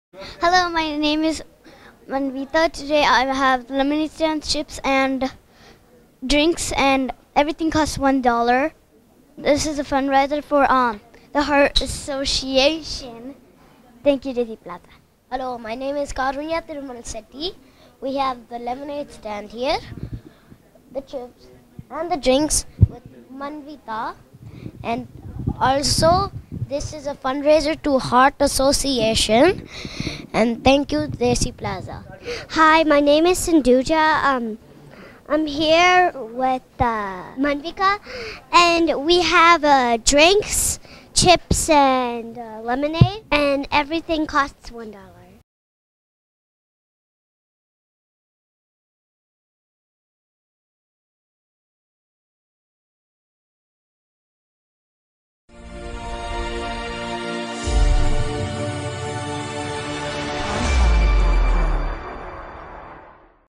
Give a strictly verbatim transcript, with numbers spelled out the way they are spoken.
Hello, my name is Manvita. Today I have lemonade stands, chips, and drinks, and everything costs one dollar. This is a fundraiser for um the Heart Association. Thank you, Desiplaza. Hello, my name is Karunya Thirumal Setti. We have the lemonade stand here, the chips, and the drinks with Manvita, and also this is a fundraiser to Heart Association. And thank you, Desiplaza. Hi, my name is Sindhuja. Um, I'm here with uh, Manvika, and we have uh, drinks, chips, and uh, lemonade, and everything costs one dollar.